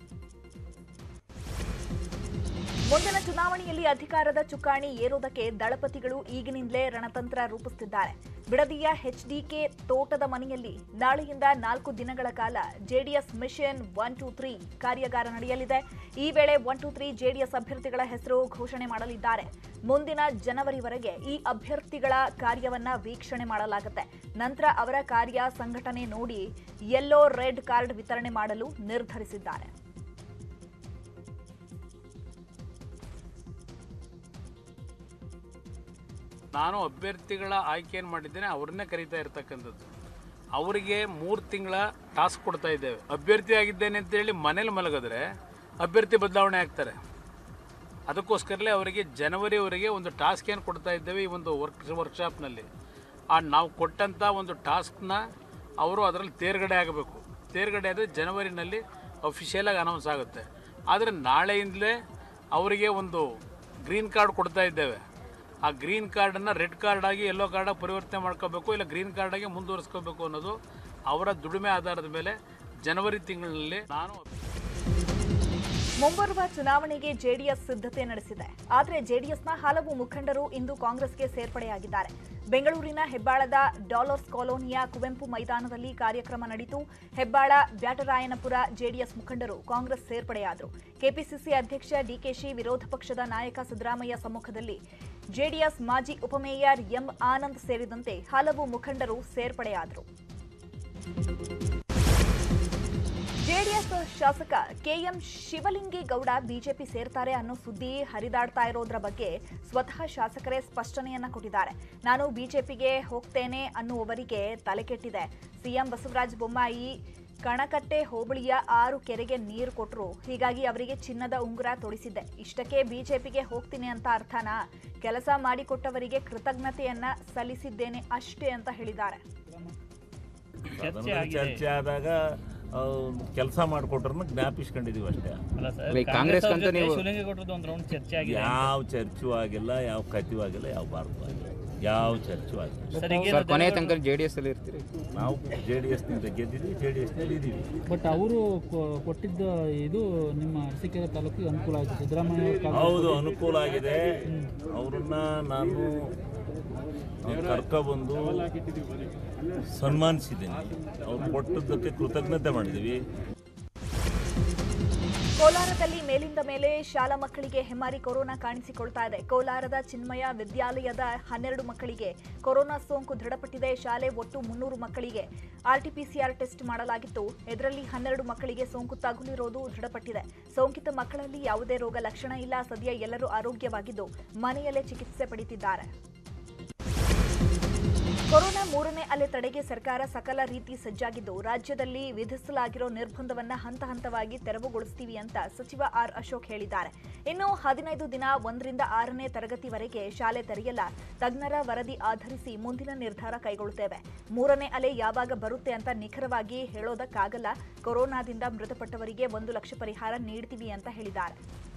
ಮುಂದಿನ ಚುನಾವಣೆಯಲ್ಲಿ ಅಧಿಕಾರದ ಚುಕ್ಕಾಣಿ ಏರೋದಕ್ಕೆ ದಳಪತಿಗಳು ಈಗಿನಿಂದಲೇ ರಣತಂತ್ರ ರೂಪಿಸುತ್ತಿದ್ದಾರೆ. ಬಿಡದಿಯ ಎಚ್ಡಿಕೆ ತೋಟದ ಮನೆಯಲ್ಲಿ ನಾಳೆಯಿಂದ ನಾಲ್ಕು ದಿನಗಳ ಕಾಲ JDS mission one two three ಕಾರ್ಯಾಗಾರ ನಡೆಯಲಿದೆ. ಈ ವೇಳೆ ಒನ್ ಟೂ ತ್ರೀ ಜೆಡಿಎಸ್ ಅಭ್ಯರ್ಥಿಗಳ ಹೆಸರು ಘೋಷಣೆ ಮಾಡಲಿದ್ದಾರೆ. ಮುಂದಿನ ಜನವರಿವರೆಗೆ ಈ ಅಭ್ಯರ್ಥಿಗಳ ಕಾರ್ಯವನ್ನ ವೀಕ್ಷಣೆ ಮಾಡಲಾಗುತ್ತೆ. ನಂತರ ಅವರ ಕಾರ್ಯ ಸಂಘಟನೆ ನೋಡಿ ಯೆಲ್ಲೋ ರೆಡ್ ಕಾರ್ಡ್ ವಿತರಣೆ ಮಾಡಲು ನಿರ್ಧರಿಸಿದ್ದಾರೆ. ನಾನು ಅಭ್ಯರ್ಥಿಗಳ ಆಯ್ಕೆಯನ್ನು ಮಾಡಿದ್ದೇನೆ, ಅವ್ರನ್ನೇ ಕರೀತಾ ಇರ್ತಕ್ಕಂಥದ್ದು. ಅವರಿಗೆ ಮೂರು ತಿಂಗಳ ಟಾಸ್ಕ್ ಕೊಡ್ತಾ ಇದ್ದೇವೆ. ಅಭ್ಯರ್ಥಿ ಆಗಿದ್ದೇನೆ ಅಂತೇಳಿ ಮನೇಲಿ ಮಲಗಿದ್ರೆ ಅಭ್ಯರ್ಥಿ ಬದಲಾವಣೆ ಆಗ್ತಾರೆ. ಅದಕ್ಕೋಸ್ಕರಲೇ ಅವರಿಗೆ ಜನವರಿವರೆಗೆ ಒಂದು ಟಾಸ್ಕ್ ಏನು ಕೊಡ್ತಾ ಇದ್ದೇವೆ ಈ ಒಂದು ವರ್ಕ್ ವರ್ಕ್ಶಾಪ್ನಲ್ಲಿ. ಆ ನಾವು ಕೊಟ್ಟಂಥ ಒಂದು ಟಾಸ್ಕ್ನ ಅವರು ಅದರಲ್ಲಿ ತೇರ್ಗಡೆ ಆಗಬೇಕು. ತೇರ್ಗಡೆ ಆದರೆ ಜನವರಿನಲ್ಲಿ ಅಫಿಷಿಯಲಾಗಿ ಅನೌನ್ಸ್ ಆಗುತ್ತೆ. ಆದರೆ ನಾಳೆಯಿಂದಲೇ ಅವರಿಗೆ ಒಂದು ಗ್ರೀನ್ ಕಾರ್ಡ್ ಕೊಡ್ತಾ ಇದ್ದೇವೆ. ಆ ಗ್ರೀನ್ ಕಾರ್ಡನ್ನು ರೆಡ್ ಕಾರ್ಡ್ ಆಗಿ ಯೆಲ್ಲೋ ಕಾರ್ಡಾಗಿ ಪರಿವರ್ತನೆ ಮಾಡ್ಕೋಬೇಕು, ಇಲ್ಲ ಗ್ರೀನ್ ಕಾರ್ಡಾಗಿ ಮುಂದುವರಿಸ್ಕೋಬೇಕು ಅನ್ನೋದು ಅವರ ದುಡಿಮೆ ಆಧಾರದ ಮೇಲೆ ಜನವರಿ ತಿಂಗಳಿನಲ್ಲಿ ನಾನು ಮುಂಬರುವ ಚುನಾವಣೆಗೆ ಜೆಡಿಎಸ್ ಸಿದ್ಧತೆ ನಡೆಸಿದೆ. ಆದರೆ ಜೆಡಿಎಸ್ನ ಹಲವು ಮುಖಂಡರು ಇಂದು ಕಾಂಗ್ರೆಸ್ಗೆ ಸೇರ್ಪಡೆಯಾಗಿದ್ದಾರೆ. ಬೆಂಗಳೂರಿನ ಹೆಬ್ಬಾಳದ ಡಾಲರ್ಸ್ ಕಾಲೋನಿಯ ಕುವೆಂಪು ಮೈದಾನದಲ್ಲಿ ಕಾರ್ಯಕ್ರಮ ನಡೆಯಿತು. ಹೆಬ್ಬಾಳ ಬ್ಯಾಟರಾಯನಪುರ ಜೆಡಿಎಸ್ ಮುಖಂಡರು ಕಾಂಗ್ರೆಸ್ ಸೇರ್ಪಡೆಯಾದರು. ಕೆಪಿಸಿಸಿ ಅಧ್ಯಕ್ಷ ಡಿಕೆಶಿ, ವಿರೋಧ ಪಕ್ಷದ ನಾಯಕ ಸಿದ್ದರಾಮಯ್ಯ ಸಮ್ಮುಖದಲ್ಲಿ ಜೆಡಿಎಸ್ ಮಾಜಿ ಉಪಮೇಯರ್ ಎಂ ಆನಂದ್ ಸೇರಿದಂತೆ ಹಲವು ಮುಖಂಡರು ಸೇರ್ಪಡೆಯಾದರು. ಜೆಡಿಎಸ್ ಶಾಸಕ ಕೆಎಂ ಶಿವಲಿಂಗೇಗೌಡ ಬಿಜೆಪಿ ಸೇರ್ತಾರೆ ಅನ್ನೋ ಸುದ್ದಿ ಹರಿದಾಡ್ತಾ ಇರೋದ್ರ ಬಗ್ಗೆ ಸ್ವತಃ ಶಾಸಕರೇ ಸ್ಪಷ್ಟನೆಯನ್ನ ಕೊಟ್ಟಿದ್ದಾರೆ. ನಾನು ಬಿಜೆಪಿಗೆ ಹೋಗ್ತೇನೆ ಅನ್ನುವವರಿಗೆ ತಲೆಕೆಟ್ಟಿದೆ. ಸಿಎಂ ಬಸವರಾಜ ಬೊಮ್ಮಾಯಿ ಕಣಕಟ್ಟೆ ಹೋಬಳಿಯ ಆರು ಕೆರೆಗೆ ನೀರು ಕೊಟ್ಟರು. ಹೀಗಾಗಿ ಅವರಿಗೆ ಚಿನ್ನದ ಉಂಗುರ ತೊಡಿಸಿದ್ದೆ. ಇಷ್ಟಕ್ಕೆ ಬಿಜೆಪಿಗೆ ಹೋಗ್ತೀನಿ ಅಂತ ಅರ್ಥನಾ? ಕೆಲಸ ಮಾಡಿಕೊಟ್ಟವರಿಗೆ ಕೃತಜ್ಞತೆಯನ್ನ ಸಲ್ಲಿಸಿದ್ದೇನೆ ಅಷ್ಟೇ ಅಂತ ಹೇಳಿದ್ದಾರೆ. ಚರ್ಚೆ ಆದಾಗ ಕೆಲಸ ಮಾಡಿಕೊಟ್ರನ್ನ ಜ್ಞಾಪಿಸ್ಕೊಂಡಿದೀವಿ ಅಷ್ಟೇ. ಕಾಂಗ್ರೆಸ್ ಯಾವ ಚರ್ಚು ಆಗಿಲ್ಲ, ಯಾವ ಕತಿಯೂ ಆಗಿಲ್ಲ, ಯಾವ ಭಾರತ ಆಗಿಲ್ಲ, ಯಾವ ಚರ್ಚು ಆಗಿಲ್ಲ. ಕೊನೆ ತನಕ ಜೆಡಿಎಸ್ ಅಲ್ಲಿ ಇರ್ತೀರಿ. ನಾವು ಜೆಡಿಎಸ್ ನಿಂದ ಗೆದ್ದಿದ್ದೀವಿ, ಜೆಡಿಎಸ್ ನಲ್ಲಿ ಇದ್ದೀವಿ. ಬಟ್ ಅವರು ಕೊಟ್ಟಿದ್ದ ಇದು ನಿಮ್ಮ ಅರಸೀಕೆರೆ ತಾಲೂಕಿಗೆ ಅನುಕೂಲ ಆಗಿದೆ. ಸಿದ್ದರಾಮಯ್ಯ ಹೌದು, ಅನುಕೂಲ ಆಗಿದೆ. ಅವ್ರನ್ನ ನಾನು ಕರ್ಕೊಬಂದು ಸನ್ಮಾನಿಸಿದ್ದೀನಿ. ಅವ್ರು ಕೊಟ್ಟದ್ದಕ್ಕೆ ಕೃತಜ್ಞತೆ ಮಾಡಿದ್ದೀವಿ. ಕೋಲಾರದಲ್ಲಿ ಮೇಲಿಂದ ಮೇಲೆ ಶಾಲಾ ಮಕ್ಕಳಿಗೆ ಹೆಮ್ಮಾರಿ ಕೊರೋನಾ ಕಾಣಿಸಿಕೊಳ್ತಾ ಇದೆ. ಕೋಲಾರದ ಚಿನ್ಮಯ ವಿದ್ಯಾಲಯದ ಹನ್ನೆರಡು ಮಕ್ಕಳಿಗೆ ಕೊರೋನಾ ಸೋಂಕು ದೃಢಪಟ್ಟಿದೆ. ಶಾಲೆ ಒಟ್ಟು ಮುನ್ನೂರು ಮಕ್ಕಳಿಗೆ ಆರ್ಟಿಪಿಸಿಆರ್ ಟೆಸ್ಟ್ ಮಾಡಲಾಗಿತ್ತು. ಇದರಲ್ಲಿ ಹನ್ನೆರಡು ಮಕ್ಕಳಿಗೆ ಸೋಂಕು ತಗುಲಿರೋದು ದೃಢಪಟ್ಟಿದೆ. ಸೋಂಕಿತ ಮಕ್ಕಳಲ್ಲಿ ಯಾವುದೇ ರೋಗ ಲಕ್ಷಣ ಇಲ್ಲ. ಸದ್ಯ ಎಲ್ಲರೂ ಆರೋಗ್ಯವಾಗಿದ್ದು ಮನೆಯಲ್ಲೇ ಚಿಕಿತ್ಸೆ ಪಡೆಯುತ್ತಿದ್ದಾರೆ. ಕೊರೋನಾ ಮೂರನೇ ಅಲೆ ತಡೆಗೆ ಸರ್ಕಾರ ಸಕಲ ರೀತಿ ಸಜ್ಜಾಗಿದ್ದು ರಾಜ್ಯದಲ್ಲಿ ವಿಧಿಸಲಾಗಿರೋ ನಿರ್ಬಂಧವನ್ನ ಹಂತ ಹಂತವಾಗಿ ತೆರವುಗೊಳಿಸ್ತೀವಿ ಅಂತ ಸಚಿವ ಆರ್ ಅಶೋಕ್ ಹೇಳಿದ್ದಾರೆ. ಇನ್ನು ಹದಿನೈದು ದಿನ ಒಂದರಿಂದ ಆರನೇ ತರಗತಿವರೆಗೆ ಶಾಲೆ ತೆರೆಯಲ್ಲ. ತಜ್ಞರ ವರದಿ ಆಧರಿಸಿ ಮುಂದಿನ ನಿರ್ಧಾರ ಕೈಗೊಳ್ಳುತ್ತೇವೆ. ಮೂರನೇ ಅಲೆ ಯಾವಾಗ ಬರುತ್ತೆ ಅಂತ ನಿಖರವಾಗಿ ಹೇಳೋದಕ್ಕಾಗಲ್ಲ. ಕೊರೋನಾದಿಂದ ಮೃತಪಟ್ಟವರಿಗೆ ಒಂದು ಲಕ್ಷ ಪರಿಹಾರ ನೀಡ್ತೀವಿ ಅಂತ ಹೇಳಿದ್ದಾರೆ.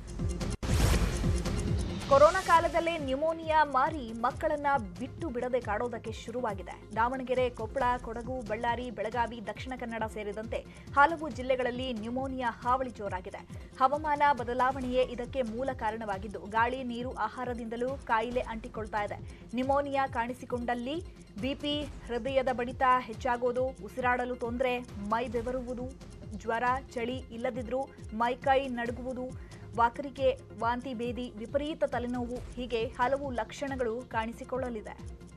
ಕೊರೋನಾ ಕಾಲದಲ್ಲೇ ನ್ಯೂಮೋನಿಯಾ ಮಾರಿ ಮಕ್ಕಳನ್ನ ಬಿಟ್ಟು ಬಿಡದೆ ಕಾಡೋದಕ್ಕೆ ಶುರುವಾಗಿದೆ. ದಾವಣಗೆರೆ, ಕೊಪ್ಪಳ, ಕೊಡಗು, ಬಳ್ಳಾರಿ, ಬೆಳಗಾವಿ, ದಕ್ಷಿಣ ಕನ್ನಡ ಸೇರಿದಂತೆ ಹಲವು ಜಿಲ್ಲೆಗಳಲ್ಲಿ ನ್ಯೂಮೋನಿಯಾ ಹಾವಳಿ ಜೋರಾಗಿದೆ. ಹವಾಮಾನ ಬದಲಾವಣೆಯೇ ಇದಕ್ಕೆ ಮೂಲ ಕಾರಣವಾಗಿದ್ದು ಗಾಳಿ, ನೀರು, ಆಹಾರದಿಂದಲೂ ಕಾಯಿಲೆ ಅಂಟಿಕೊಳ್ತಾ ಇದೆ. ನ್ಯೂಮೋನಿಯಾ ಕಾಣಿಸಿಕೊಂಡಲ್ಲಿ ಬಿಪಿ, ಹೃದಯದ ಬಡಿತ ಹೆಚ್ಚಾಗೋದು, ಉಸಿರಾಡಲು ತೊಂದರೆ, ಮೈ ಬೆವರುವುದು, ಜ್ವರ, ಚಳಿ ಇಲ್ಲದಿದ್ರೂ ಮೈಕೈ ನಡುಗುವುದು, ವಾಕರಿಕೆ, ವಾಂತಿ ಭೇದಿ, ವಿಪರೀತ ತಲೆನೋವು ಹೀಗೆ ಹಲವು ಲಕ್ಷಣಗಳು ಕಾಣಿಸಿಕೊಳ್ಳಲಿದೆ.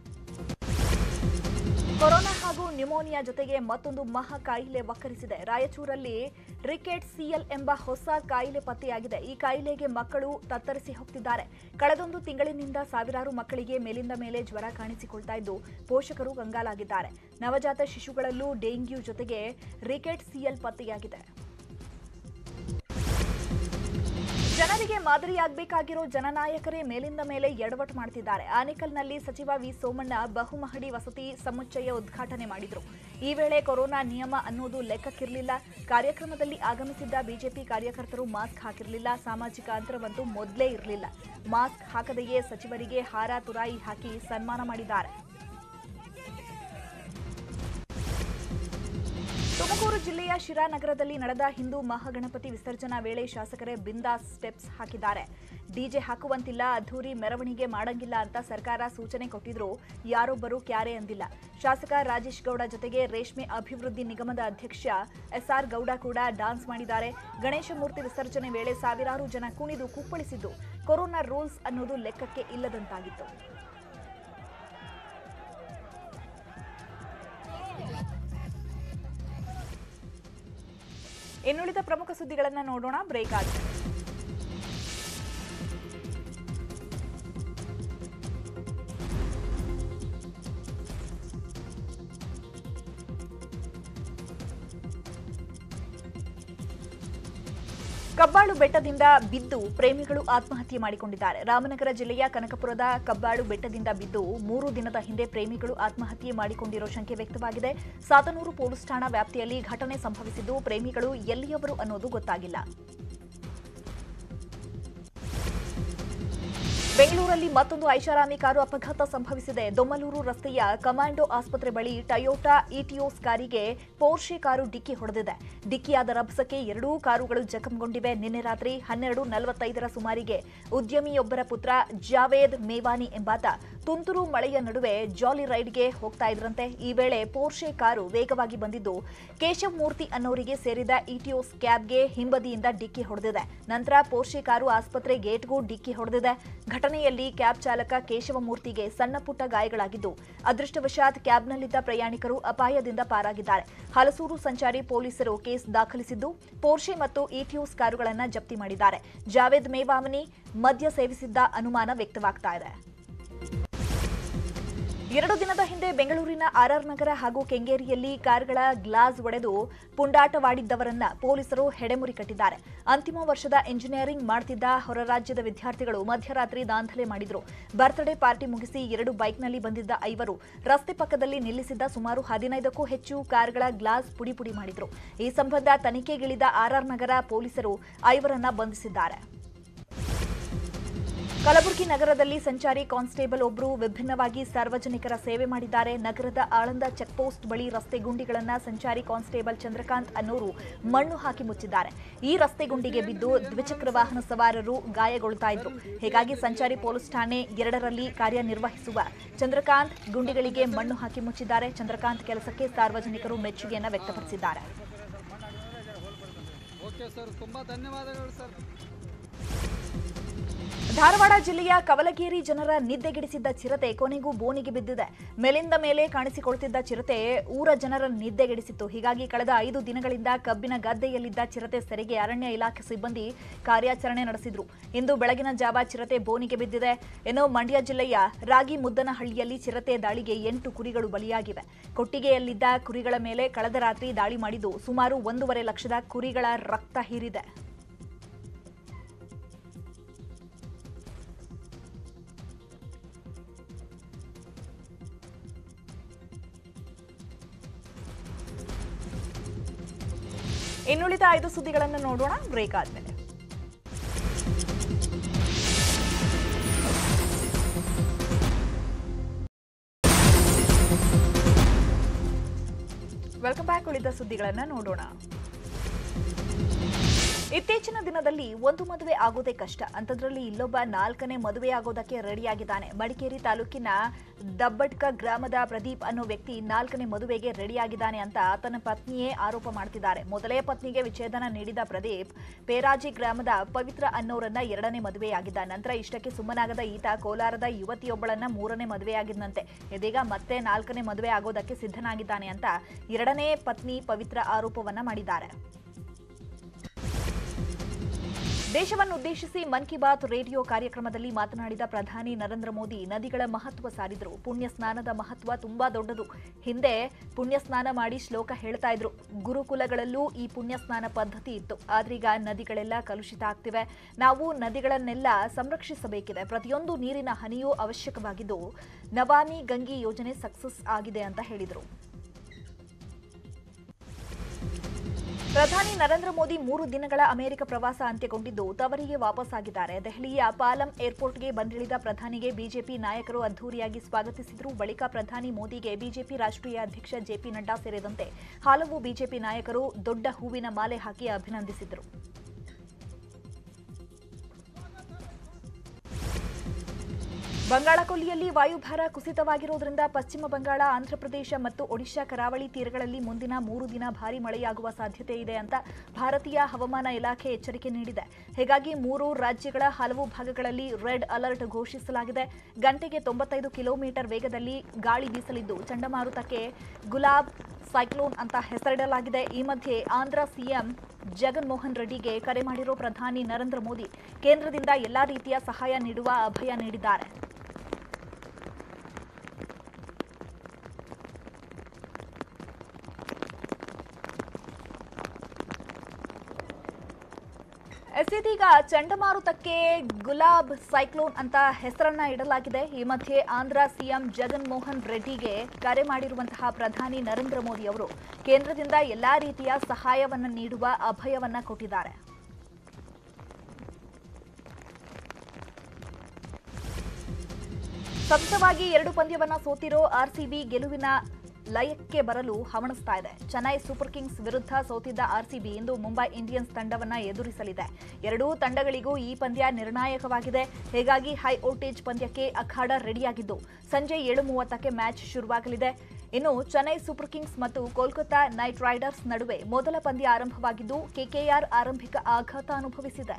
ಕೊರೋನಾ ಹಾಗೂ ನ್ಯೂಮೋನಿಯಾ ಜೊತೆಗೆ ಮತ್ತೊಂದು ಮಹಾ ಕಾಯಿಲೆ ವಕ್ಕರಿಸಿದೆ. ರಾಯಚೂರಲ್ಲಿ ರಿಕೆಟ್ ಸಿಎಲ್ ಎಂಬ ಹೊಸ ಕಾಯಿಲೆ ಪತ್ತೆಯಾಗಿದೆ. ಈ ಕಾಯಿಲೆಗೆ ಮಕ್ಕಳು ತತ್ತರಿಸಿ ಹೋಗ್ತಿದ್ದಾರೆ. ಕಳೆದೊಂದು ತಿಂಗಳಿನಿಂದ ಸಾವಿರಾರು ಮಕ್ಕಳಿಗೆ ಮೇಲಿಂದ ಮೇಲೆ ಜ್ವರ ಕಾಣಿಸಿಕೊಳ್ತಾ ಇದ್ದು ಪೋಷಕರು ಕಂಗಾಲಾಗಿದ್ದಾರೆ. ನವಜಾತ ಶಿಶುಗಳಲ್ಲೂ ಡೆಂಗ್ಯೂ ಜೊತೆಗೆ ರಿಕೆಟ್ ಸಿಎಲ್ ಪತ್ತೆಯಾಗಿದೆ. ಜನರಿಗೆ ಮಾದರಿಯಾಗಬೇಕಾಗಿರೋ ಜನನಾಯಕರೇ ಮೇಲಿಂದ ಮೇಲೆ ಎಡವಟ್ಟು ಮಾಡ್ತಿದ್ದಾರೆ. ಆನೇಕಲ್ನಲ್ಲಿ ಸಚಿವ ವಿ ಸೋಮಣ್ಣ ಬಹುಮಹಡಿ ವಸತಿ ಸಮುಚ್ಚಯ ಉದ್ಘಾಟನೆ ಮಾಡಿದರು. ಈ ವೇಳೆ ಕೊರೋನಾ ನಿಯಮ ಅನ್ನೋದು ಲೆಕ್ಕಕ್ಕಿರಲಿಲ್ಲ. ಕಾರ್ಯಕ್ರಮದಲ್ಲಿ ಆಗಮಿಸಿದ್ದ ಬಿಜೆಪಿ ಕಾರ್ಯಕರ್ತರು ಮಾಸ್ಕ್ ಹಾಕಿರಲಿಲ್ಲ. ಸಾಮಾಜಿಕ ಅಂತರವಂತೂ ಮೊದಲೇ ಇರಲಿಲ್ಲ. ಮಾಸ್ಕ್ ಹಾಕದೆಯೇ ಸಚಿವರಿಗೆ ಹಾರ ತುರಾಯಿ ಹಾಕಿ ಸನ್ಮಾನ ಮಾಡಿದ್ದಾರೆ. ತುಮಕೂರು ಜಿಲ್ಲೆಯ ಶಿರಾನಗರದಲ್ಲಿ ನಡೆದ ಹಿಂದೂ ಮಹಾಗಣಪತಿ ವಿಸರ್ಜನಾ ವೇಳೆ ಶಾಸಕರೇ ಬಿಂದಾಸ್ ಸ್ಟೆಪ್ಸ್ ಹಾಕಿದ್ದಾರೆ. ಡಿಜೆ ಹಾಕುವಂತಿಲ್ಲ, ಅದ್ಧೂರಿ ಮೆರವಣಿಗೆ ಮಾಡಂಗಿಲ್ಲ ಅಂತ ಸರ್ಕಾರ ಸೂಚನೆ ಕೊಟ್ಟಿದ್ರು. ಯಾರೊಬ್ಬರು ಕ್ಯಾರೆ ಅಂದಿಲ್ಲ. ಶಾಸಕ ರಾಜೇಶ್ ಗೌಡ ಜೊತೆಗೆ ರೇಷ್ಮೆ ಅಭಿವೃದ್ಧಿ ನಿಗಮದ ಅಧ್ಯಕ್ಷ ಎಸ್ಆರ್ ಗೌಡ ಕೂಡ ಡಾನ್ಸ್ ಮಾಡಿದ್ದಾರೆ. ಗಣೇಶ ಮೂರ್ತಿ ವಿಸರ್ಜನೆ ವೇಳೆ ಸಾವಿರಾರು ಜನ ಕುಣಿದು ಕುಪ್ಪಳಿಸಿದ್ದು ಕೊರೋನಾ ರೂಲ್ಸ್ ಅನ್ನೋದು ಲೆಕ್ಕಕ್ಕೆ ಇಲ್ಲದಂತಾಗಿತ್ತು. ಇನ್ನುಳಿದ ಪ್ರಮುಖ ಸುದ್ದಿಗಳನ್ನು ನೋಡೋಣ. ಬ್ರೇಕ್ ಆಗಿದೆ. ಕಬ್ಬಾಳು ಬೆಟ್ಟದಿಂದ ಬಿದ್ದು ಪ್ರೇಮಿಗಳು ಆತ್ಮಹತ್ಯೆ ಮಾಡಿಕೊಂಡಿದ್ದಾರೆ. ರಾಮನಗರ ಜಿಲ್ಲೆಯ ಕನಕಪುರದ ಕಬ್ಬಾಳು ಬೆಟ್ಟದಿಂದ ಬಿದ್ದು ಮೂರು ದಿನದ ಹಿಂದೆ ಪ್ರೇಮಿಗಳು ಆತ್ಮಹತ್ಯೆ ಮಾಡಿಕೊಂಡಿರೋ ಶಂಕೆ ವ್ಯಕ್ತವಾಗಿದೆ. ಸಾತನೂರು ಪೊಲೀಸ್ ಠಾಣಾ ವ್ಯಾಪ್ತಿಯಲ್ಲಿ ಘಟನೆ ಸಂಭವಿಸಿದ್ದು ಪ್ರೇಮಿಗಳು ಎಲ್ಲಿಯವರು ಅನ್ನೋದು ಗೊತ್ತಾಗಿಲ್ಲ. ಬೆಂಗಳೂರಲ್ಲಿ ಮತ್ತೊಂದು ಐಷಾರಾಮಿ ಕಾರು ಅಪಘಾತ ಸಂಭವಿಸಿದೆ. ದೊಮ್ಮಲೂರು ರಸ್ತೆಯ ಕಮಾಂಡೋ ಆಸ್ಪತ್ರೆ ಬಳಿ ಟಯೋಟಾ ಇಟಿಯೋಸ್ ಕಾರಿಗೆ ಪೋರ್ಷೆ ಕಾರು ಡಿಕ್ಕಿ ಹೊಡೆದಿದೆ. ಡಿಕ್ಕಿಯಾದ ರಭಸಕ್ಕೆ ಎರಡೂ ಕಾರುಗಳು ಜಖಂಗೊಂಡಿವೆ. ನಿನ್ನೆ ರಾತ್ರಿ ಹನ್ನೆರಡು ನಲವತ್ತೈದರ ಸುಮಾರಿಗೆ ಉದ್ಯಮಿಯೊಬ್ಬರ ಪುತ್ರ ಜಾವೇದ್ ಮೇವಾನಿ ಎಂಬಾತ ತುಂತುರು ಮಳೆಯ ನಡುವೆ ಜಾಲಿ ರೈಡ್ಗೆ ಹೋಗ್ತಾ ಇದ್ರಂತೆ. ಈ ವೇಳೆ ಪೋರ್ಷೆ ಕಾರು ವೇಗವಾಗಿ ಬಂದಿದ್ದು ಕೇಶವ್ ಮೂರ್ತಿ ಅನ್ನೋರಿಗೆ ಸೇರಿದ ಇಟಿಯೋಸ್ ಕ್ಯಾಬ್ಗೆ ಹಿಂಬದಿಯಿಂದ ಡಿಕ್ಕಿ ಹೊಡೆದಿದೆ. ನಂತರ ಪೋರ್ಷೆ ಕಾರು ಆಸ್ಪತ್ರೆ ಗೇಟ್ಗೂ ಡಿಕ್ಕಿ ಹೊಡೆದಿದೆ. ಘಟನೆಯಲ್ಲಿ ಕ್ಯಾಬ್ ಚಾಲಕ ಕೇಶವಮೂರ್ತಿಗೆ ಸಣ್ಣ ಪುಟ್ಟ ಗಾಯಗಳಾಗಿದ್ದು ಅದೃಷ್ಟವಶಾತ್ ಕ್ಯಾಬ್ನಲ್ಲಿದ್ದ ಪ್ರಯಾಣಿಕರು ಅಪಾಯದಿಂದ ಪಾರಾಗಿದ್ದಾರೆ. ಹಲಸೂರು ಸಂಚಾರಿ ಪೊಲೀಸರು ಕೇಸ್ ದಾಖಲಿಸಿದ್ದು ಪೋರ್ಷೆ ಮತ್ತು ಇಟಿಯೋಸ್ ಕಾರುಗಳನ್ನು ಜಪ್ತಿ ಮಾಡಿದ್ದಾರೆ. ಜಾವೇದ್ ಮೇವಾಮನಿ ಮದ್ಯ ಸೇವಿಸಿದ್ದ ಅನುಮಾನ ವ್ಯಕ್ತವಾಗ್ತಾ ಇದೆ. ಎರಡು ದಿನದ ಹಿಂದೆ ಬೆಂಗಳೂರಿನ ಆರ್ಆರ್ ನಗರ ಹಾಗೂ ಕೆಂಗೇರಿಯಲ್ಲಿ ಕಾರ್ಗಳ ಗ್ಲಾಸ್ ಒಡೆದು ಪುಂಡಾಟವಾಡಿದ್ದವರನ್ನ ಪೊಲೀಸರು ಹೆಡೆಮುರಿ ಕಟ್ಟಿದ್ದಾರೆ. ಅಂತಿಮ ವರ್ಷದ ಎಂಜಿನಿಯರಿಂಗ್ ಮಾಡುತ್ತಿದ್ದ ಹೊರರಾಜ್ಯದ ವಿದ್ಯಾರ್ಥಿಗಳು ಮಧ್ಯರಾತ್ರಿ ದಾಂಧಲೆ ಮಾಡಿದ್ರು. ಬರ್ತ್ಡೇ ಪಾರ್ಟಿ ಮುಗಿಸಿ ಎರಡು ಬೈಕ್ನಲ್ಲಿ ಬಂದಿದ್ದ ಐವರು ರಸ್ತೆ ಪಕ್ಕದಲ್ಲಿ ನಿಲ್ಲಿಸಿದ್ದ ಸುಮಾರು ಹದಿನೈದಕ್ಕೂ ಹೆಚ್ಚು ಕಾರ್ಗಳ ಗ್ಲಾಸ್ ಪುಡಿ ಪುಡಿ ಮಾಡಿದ್ರು. ಈ ಸಂಬಂಧ ತನಿಖೆಗಿಳಿದ ಆರ್ಆರ್ ನಗರ ಪೊಲೀಸರು ಐವರನ್ನ ಬಂಧಿಸಿದ್ದಾರೆ. ಕಲಬುರಗಿ ನಗರದಲ್ಲಿ ಸಂಚಾರಿ ಕಾನ್ಸ್ಟೇಬಲ್ ಒಬ್ಬರು ವಿಭಿನ್ನವಾಗಿ ಸಾರ್ವಜನಿಕರ ಸೇವೆ ಮಾಡಿದ್ದಾರೆ. ನಗರದ ಆಳಂದ ಚೆಕ್ಪೋಸ್ಟ್ ಬಳಿ ರಸ್ತೆ ಗುಂಡಿಗಳನ್ನು ಸಂಚಾರಿ ಕಾನ್ಸ್ಟೇಬಲ್ ಚಂದ್ರಕಾಂತ್ ಅನ್ನೋರು ಮಣ್ಣು ಹಾಕಿ ಮುಚ್ಚಿದ್ದಾರೆ. ಈ ರಸ್ತೆ ಗುಂಡಿಗೆ ಬಿದ್ದು ದ್ವಿಚಕ್ರ ವಾಹನ ಸವಾರರು ಗಾಯಗೊಳ್ತಾ ಇದ್ರು. ಹೀಗಾಗಿ ಸಂಚಾರಿ ಪೊಲೀಸ್ ಠಾಣೆ ಎರಡರಲ್ಲಿ ಕಾರ್ಯನಿರ್ವಹಿಸುವ ಚಂದ್ರಕಾಂತ್ ಗುಂಡಿಗಳಿಗೆ ಮಣ್ಣು ಹಾಕಿ ಮುಚ್ಚಿದ್ದಾರೆ. ಚಂದ್ರಕಾಂತ್ ಕೆಲಸಕ್ಕೆ ಸಾರ್ವಜನಿಕರು ಮೆಚ್ಚುಗೆಯನ್ನು ವ್ಯಕ್ತಪಡಿಸಿದ್ದಾರೆ. ಧಾರವಾಡ ಜಿಲ್ಲೆಯ ಕವಲಗೇರಿ ಜನರ ನಿದ್ದೆಗೆಡಿಸಿದ್ದ ಚಿರತೆ ಕೊನೆಗೂ ಬೋನಿಗೆ ಬಿದ್ದಿದೆ. ಮೇಲಿಂದ ಮೇಲೆ ಕಾಣಿಸಿಕೊಳ್ತಿದ್ದ ಚಿರತೆ ಊರ ಜನರ ನಿದ್ದೆಗೆಡಿಸಿತ್ತು. ಹೀಗಾಗಿ ಕಳೆದ ಐದು ದಿನಗಳಿಂದ ಕಬ್ಬಿನ ಗದ್ದೆಯಲ್ಲಿದ್ದ ಚಿರತೆ ಸೆರೆಗೆ ಅರಣ್ಯ ಇಲಾಖೆ ಸಿಬ್ಬಂದಿ ಕಾರ್ಯಾಚರಣೆ ನಡೆಸಿದ್ರು. ಇಂದು ಬೆಳಗಿನ ಜಾವ ಚಿರತೆ ಬೋನಿಗೆ ಬಿದ್ದಿದೆ. ಇನ್ನು ಮಂಡ್ಯ ಜಿಲ್ಲೆಯ ರಾಗಿ ಮುದ್ದನಹಳ್ಳಿಯಲ್ಲಿ ಚಿರತೆ ದಾಳಿಗೆ ಎಂಟು ಕುರಿಗಳು ಬಲಿಯಾಗಿವೆ. ಕೊಟ್ಟಿಗೆಯಲ್ಲಿದ್ದ ಕುರಿಗಳ ಮೇಲೆ ಕಳೆದ ರಾತ್ರಿ ದಾಳಿ ಮಾಡಿದ್ದು ಸುಮಾರು ಒಂದೂವರೆ ಲಕ್ಷದ ಕುರಿಗಳ ರಕ್ತ ಹೀರಿದೆ. ಇನ್ನುಳಿದ ಐದು ಸುದ್ದಿಗಳನ್ನು ನೋಡೋಣ ಬ್ರೇಕ್ ಆದ್ಮೇಲೆ. Welcome back. ಉಳಿದ ಸುದ್ದಿಗಳನ್ನು ನೋಡೋಣ. ಇತ್ತೀಚಿನ ದಿನದಲ್ಲಿ ಒಂದು ಮದುವೆ ಆಗೋದೇ ಕಷ್ಟ. ಅಂಥದ್ರಲ್ಲಿ ಇಲ್ಲೊಬ್ಬ ನಾಲ್ಕನೇ ಮದುವೆ ಆಗೋದಕ್ಕೆ ರೆಡಿಯಾಗಿದ್ದಾನೆ. ಮಡಿಕೇರಿ ತಾಲೂಕಿನ ದಬ್ಬಡ್ಕ ಗ್ರಾಮದ ಪ್ರದೀಪ್ ಅನ್ನೋ ವ್ಯಕ್ತಿ ನಾಲ್ಕನೇ ಮದುವೆಗೆ ರೆಡಿಯಾಗಿದ್ದಾನೆ ಅಂತ ಆತನ ಪತ್ನಿಯೇ ಆರೋಪ ಮಾಡ್ತಿದ್ದಾರೆ. ಮೊದಲೇ ಪತ್ನಿಗೆ ವಿಚ್ಛೇದನ ನೀಡಿದ ಪ್ರದೀಪ್ ಪೇರಾಜಿ ಗ್ರಾಮದ ಪವಿತ್ರ ಅನ್ನೋರನ್ನ ಎರಡನೇ ಮದುವೆಯಾಗಿದ್ದ. ನಂತರ ಇಷ್ಟಕ್ಕೆ ಸುಮ್ಮನಾಗದ ಈತ ಕೋಲಾರದ ಯುವತಿಯೊಬ್ಬಳನ್ನ ಮೂರನೇ ಮದುವೆಯಾಗಿದ್ದಂತೆ. ಇದೀಗ ಮತ್ತೆ ನಾಲ್ಕನೇ ಮದುವೆ ಆಗೋದಕ್ಕೆ ಸಿದ್ಧನಾಗಿದ್ದಾನೆ ಅಂತ ಎರಡನೇ ಪತ್ನಿ ಪವಿತ್ರ ಆರೋಪವನ್ನ ಮಾಡಿದ್ದಾರೆ. ದೇಶವನ್ನುದ್ದೇಶಿಸಿ ಮನ್ ಕಿ ಬಾತ್ ರೇಡಿಯೋ ಕಾರ್ಯಕ್ರಮದಲ್ಲಿ ಮಾತನಾಡಿದ ಪ್ರಧಾನಿ ನರೇಂದ್ರ ಮೋದಿ ನದಿಗಳ ಮಹತ್ವ ಸಾರಿದ್ರು. ಪುಣ್ಯ ಸ್ನಾನದ ಮಹತ್ವ ತುಂಬಾ ದೊಡ್ಡದು. ಹಿಂದೆ ಪುಣ್ಯ ಸ್ನಾನ ಮಾಡಿ ಶ್ಲೋಕ ಹೇಳ್ತಾ ಇದ್ರು. ಗುರುಕುಲಗಳಲ್ಲೂ ಈ ಪುಣ್ಯ ಸ್ನಾನ ಪದ್ಧತಿ ಇತ್ತು. ಆದ್ರೀಗ ನದಿಗಳೆಲ್ಲ ಕಲುಷಿತ ಆಗ್ತಿವೆ. ನಾವು ನದಿಗಳನ್ನೆಲ್ಲ ಸಂರಕ್ಷಿಸಬೇಕಿದೆ. ಪ್ರತಿಯೊಂದು ನೀರಿನ ಹನಿಯೂ ಅವಶ್ಯಕವಾಗಿದ್ದು ನಮಾಮಿ ಗಂಗೆ ಯೋಜನೆ ಸಕ್ಸಸ್ ಆಗಿದೆ ಅಂತ ಹೇಳಿದರು. ಪ್ರಧಾನಿ ನರೇಂದ್ರ ಮೋದಿ ಮೂರು ದಿನಗಳ ಅಮೆರಿಕ ಪ್ರವಾಸ ಅಂತ್ಯಗೊಂಡಿದ್ದು ತವರಿಗೆ ವಾಪಸ್ಸಾಗಿದ್ದಾರೆ. ದೆಹಲಿಯ ಪಾಲಂ ಏರ್ಪೋರ್ಟ್ಗೆ ಬಂದಿಳಿದ ಪ್ರಧಾನಿಗೆ ಬಿಜೆಪಿ ನಾಯಕರು ಅದ್ದೂರಿಯಾಗಿ ಸ್ವಾಗತಿಸಿದರು. ಬಳಿಕ ಪ್ರಧಾನಿ ಮೋದಿಗೆ ಬಿಜೆಪಿ ರಾಷ್ಟ್ರೀಯ ಅಧ್ಯಕ್ಷ ಜೆಪಿ ನಡ್ಡಾ ಸೇರಿದಂತೆ ಹಲವು ಬಿಜೆಪಿ ನಾಯಕರು ದೊಡ್ಡ ಹೂವಿನ ಮಾಲೆ ಹಾಕಿ ಅಭಿನಂದಿಸಿದರು. ಬಂಗಾಳಕೊಲ್ಲಿಯಲ್ಲಿ ವಾಯುಭಾರ ಕುಸಿತವಾಗಿರುವುದರಿಂದ ಪಶ್ಚಿಮ ಬಂಗಾಳ, ಆಂಧ್ರಪ್ರದೇಶ ಮತ್ತು ಒಡಿಶಾ ಕರಾವಳಿ ತೀರಗಳಲ್ಲಿ ಮುಂದಿನ ಮೂರು ದಿನ ಭಾರೀ ಮಳೆಯಾಗುವ ಸಾಧ್ಯತೆ ಇದೆ ಅಂತ ಭಾರತೀಯ ಹವಾಮಾನ ಇಲಾಖೆ ಎಚ್ಚರಿಕೆ ನೀಡಿದೆ. ಹೀಗಾಗಿ ಮೂರು ರಾಜ್ಯಗಳ ಹಲವು ಭಾಗಗಳಲ್ಲಿ ರೆಡ್ ಅಲರ್ಟ್ ಘೋಷಿಸಲಾಗಿದೆ. ಗಂಟೆಗೆ ತೊಂಬತ್ತೈದು ಕಿಲೋಮೀಟರ್ ವೇಗದಲ್ಲಿ ಗಾಳಿ ಬೀಸಲಿದ್ದು ಚಂಡಮಾರುತಕ್ಕೆ ಗುಲಾಬ್ ಸೈಕ್ಲೋನ್ ಅಂತ ಹೆಸರಿಡಲಾಗಿದೆ. ಈ ಮಧ್ಯೆ ಆಂಧ್ರ ಸಿಎಂ ಜಗನ್ ಮೋಹನ್ ರೆಡ್ಡಿಗೆ ಕರೆ ಮಾಡಿರೋ ಪ್ರಧಾನಿ ನರೇಂದ್ರ ಮೋದಿ ಕೇಂದ್ರದಿಂದ ಎಲ್ಲಾ ರೀತಿಯ ಸಹಾಯ ನೀಡುವ ಅಭಯ ನೀಡಿದ್ದಾರೆ. ಇದೀಗ ಚಂಡಮಾರುತಕ್ಕೆ ಗುಲಾಬ್ ಸೈಕ್ಲೋನ್ ಅಂತ ಹೆಸರನ್ನ ಇಡಲಾಗಿದೆ. ಈ ಮಧ್ಯೆ ಆಂಧ್ರ ಸಿಎಂ ಜಗನ್ ಮೋಹನ್ ರೆಡ್ಡಿಗೆ ಕರೆ ಮಾಡಿರುವಂತಹ ಪ್ರಧಾನಿ ನರೇಂದ್ರ ಮೋದಿ ಅವರು ಕೇಂದ್ರದಿಂದ ಎಲ್ಲಾ ರೀತಿಯ ಸಹಾಯವನ್ನು ನೀಡುವ ಅಭಯವನ್ನ ಕೊಟ್ಟಿದ್ದಾರೆ. ಸತತವಾಗಿ ಎರಡು ಪಂದ್ಯವನ್ನ ಸೋತಿರೋ ಆರ್ಸಿಬಿ ಗೆಲುವಿನ ಲಯಕ್ಕೆ ಬರಲು ಹವಣಿಸ್ತಾ ಇದೆ. ಚೆನ್ನೈ ಸೂಪರ್ ಕಿಂಗ್ಸ್ ವಿರುದ್ಧ ಸೋತಿದ್ದ ಆರ್ಸಿಬಿ ಇಂದು ಮುಂಬೈ ಇಂಡಿಯನ್ಸ್ ತಂಡವನ್ನ ಎದುರಿಸಲಿದೆ. ಎರಡೂ ತಂಡಗಳಿಗೂ ಈ ಪಂದ್ಯ ನಿರ್ಣಾಯಕವಾಗಿದೆ. ಹೀಗಾಗಿ ಹೈ ವೋಲ್ಟೇಜ್ ಪಂದ್ಯಕ್ಕೆ ಅಖಾಡ ರೆಡಿಯಾಗಿದ್ದು ಸಂಜೆ ಏಳು ಮೂವತ್ತಕ್ಕೆ ಮ್ಯಾಚ್ ಶುರುವಾಗಲಿದೆ. ಇನ್ನು ಚೆನ್ನೈ ಸೂಪರ್ ಕಿಂಗ್ಸ್ ಮತ್ತು ಕೋಲ್ಕತಾ ನೈಟ್ ರೈಡರ್ಸ್ ನಡುವೆ ಮೊದಲ ಪಂದ್ಯ ಆರಂಭವಾಗಿದ್ದು ಕೆಕೆಆರ್ ಆರಂಭಿಕ ಆಘಾತ ಅನುಭವಿಸಿದೆ.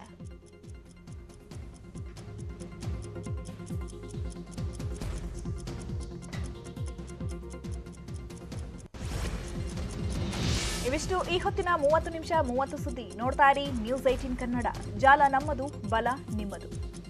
ಇವಿಷ್ಟು ಈ ಹೊತ್ತಿನ ಮೂವತ್ತು ನಿಮಿಷ ಮೂವತ್ತು ಸುದ್ದಿ. ನೋಡ್ತಾ ಇರಿ ನ್ಯೂಸ್ ಏಟೀನ್ ಕನ್ನಡ. ಜಾಲ ನಮ್ಮದು, ಬಲ ನಿಮ್ಮದು.